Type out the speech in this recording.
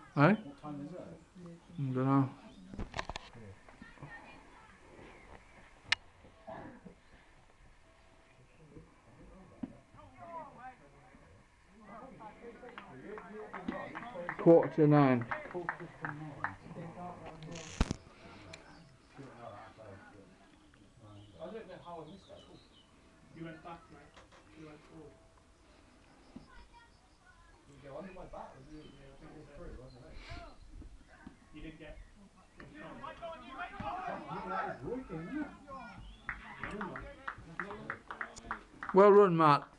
Eh? What time is it? I don't know. Quarter to 9. I don't know how I missed that call. You went back, mate. You went forward. Did it go under my back? Or did it, Yeah, I did think it so. go through? I don't know. You didn't get in front. That is working, isn't it? Well run, Matt.